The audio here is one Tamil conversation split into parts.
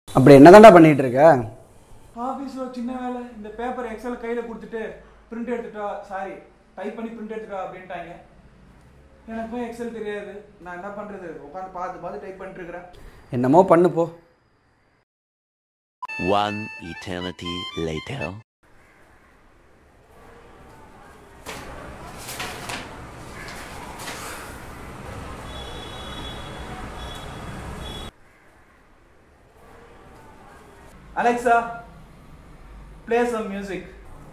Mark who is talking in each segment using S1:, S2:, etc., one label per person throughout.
S1: அப்படி என்னதான்டா பண்ணிட்டு இருக்க?
S2: ஆஃபீஸில் ஒரு சின்ன வேலை. இந்த பேப்பர் எக்ஸல் கையில் கொடுத்துட்டு பிரிண்ட் எடுத்துட்டா, சாரி டைப் பண்ணி பிரிண்ட் எடுத்துட்டா அப்படின்ட்டாங்க. எனக்கும் எக்ஸல் தெரியாது. நான் என்ன பண்ணுறது? உட்காந்து பார்த்து பார்த்து டைப் பண்ணிட்டு இருக்கிறேன்.
S1: என்னமோ பண்ணு போ.
S3: One eternity later.
S2: Alexa, play some music.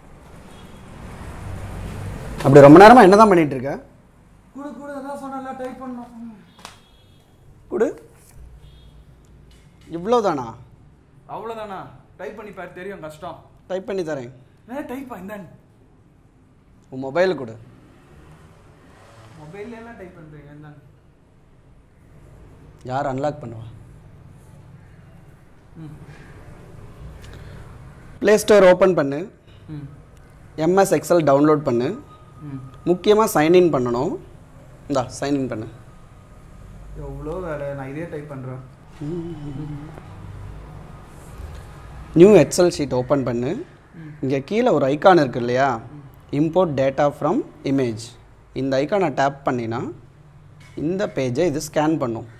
S1: அப்படி ரொம்ப நேரமா என்னதான் பண்ணிட்டு இருக்க?
S2: குடு குடு, அதான் சொன்னல டைப் பண்ணனும்.
S1: குடு. இவ்வளவுதானா?
S2: அவ்வளவுதானா? டைப் பண்ணி பாரு, தெரியும் கஷ்டம்.
S1: டைப் பண்ணி தரேன்.
S2: டைப் பண்ணு.
S1: உன் மொபைல் கொடு.
S2: மொபைல்ல எல்லாம் டைப் பண்றீங்க என்ன?
S1: யார் அன்லாக் பண்ணுவா? ப்ளே ஸ்டோர் ஓப்பன் பண்ணு. எம்எஸ் எக்ஸல் டவுன்லோட் பண்ணு. முக்கியமாக சைன்இன் பண்ணணும். இந்தா சைன்இன் பண்ணு.
S2: எவ்வளோ வேலை, நான் இதே டைப் பண்ணுறேன்.
S1: நியூ எக்ஸல் ஷீட் ஓப்பன் பண்ணு. இங்கே கீழே ஒரு ஐக்கான் இருக்கு இல்லையா, இம்போர்ட் டேட்டா ஃப்ரம் இமேஜ். இந்த ஐக்கானை டேப் பண்ணினா இந்த பேஜை இது ஸ்கேன் பண்ணும்.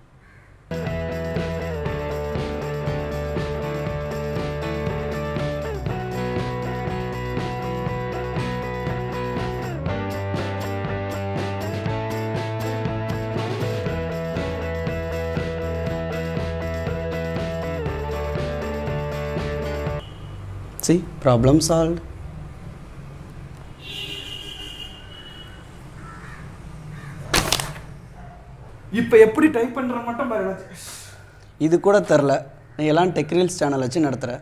S1: See, problem solved.
S2: இப்போ எப்படி டைப் பண்ற மட்டும் பாரு.
S1: இது கூட தெரில, நீ எல்லாம் டெக் ரீல்ஸ் சேனல் வச்சு நடத்துற.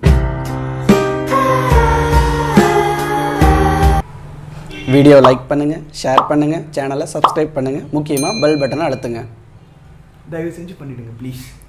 S1: வீடியோ லைக் பண்ணுங்க, ஷேர் பண்ணுங்க, சேனலை சப்ஸ்கிரைப் பண்ணுங்க, முக்கியமாக பெல் பட்டனை அழுத்துங்க.
S2: தயவு செஞ்சு பண்ணிடுங்க ப்ளீஸ்.